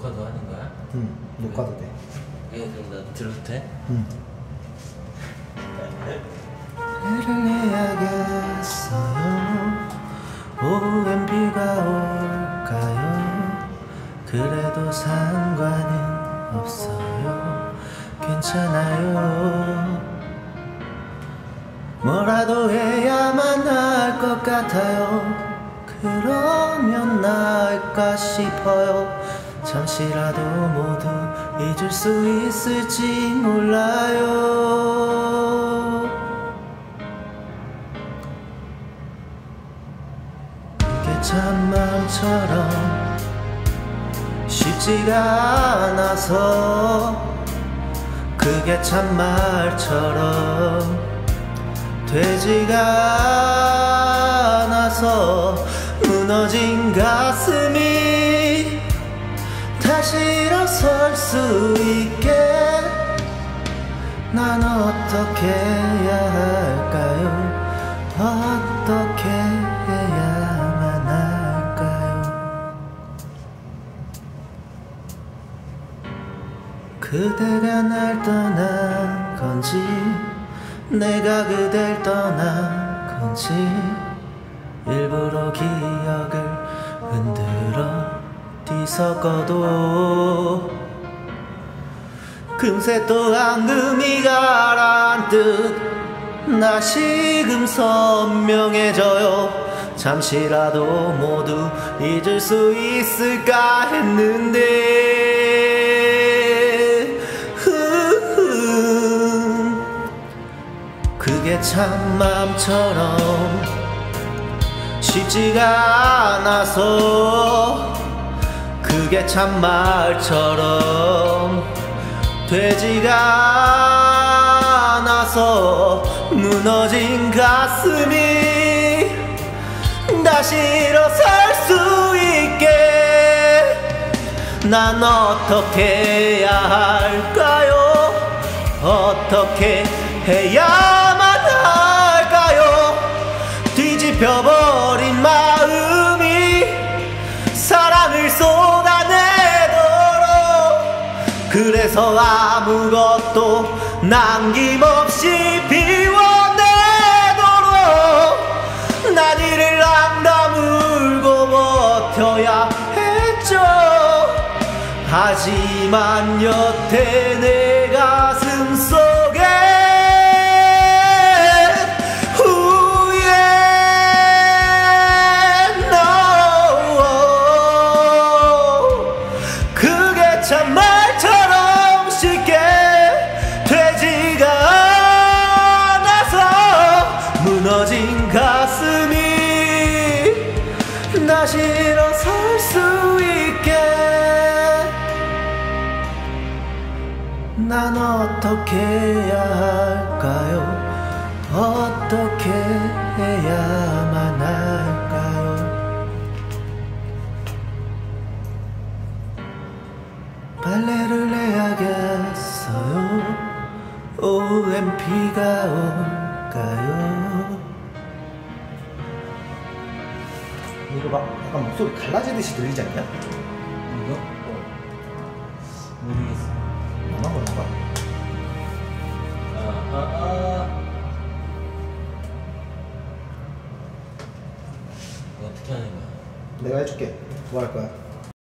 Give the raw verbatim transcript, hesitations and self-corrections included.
녹화도 하는 거야? 응, 녹화도 돼. 예, 그럼 나 들어도 돼? 응. 해를 내야겠어요. 오후엔 비가 올까요? 그래도 상관은 없어요. 괜찮아요. 뭐라도 해야만 할 것 같아요. 그러면 나을까 싶어요. 잠시라도 모두 잊을 수 있을지 몰라요. 그게 참 마음처럼 쉽지가 않아서, 그게 참 말처럼 되지가 않아서, 무너진 가슴이 다시 일어설 수 있게 난 어떻게 해야 할까요? 어떻게 해야만 할까요? 그대가 날 떠난 건지 내가 그댈 떠난 건지, 일부러 기억을 흔들어 뒤섞어도 금세 또 앙금이 가라앉듯 다시금 선명해져요. 잠시라도 모두 잊을 수 있을까 했는데, 그게 참 마음처럼 쉽지가 않아서, 그게 참 말처럼 되지가 않아서, 무너진 가슴이 다시 일어설 수 있게 난 어떻게 해야 할까요? 어떻게 해야만 할까요? 뒤집혀버린 마음이 사랑을 쏟아내도록, 그래서 아무것도 남김없이 비워내도록 난 이를 안 다물고 버텨야 했죠. 하지만 여태 내 가슴 속에 참 말처럼 쉽게 되지가 않아서, 무너진 가슴이 다시 일어설 수 있게 난 어떻게 해야 할까요? 어떻게 해야만 할까요? 빨래를 해야겠어요. 오후엔 비가 올까요? 이거 막 약간 목소리 갈라지듯이 들리지 않냐? 이거? 어. 모르겠어. 나만 그런가? 아, 아, 아. 이거 어떻게 하는 거야? 내가 해줄게. 뭐 할 거야?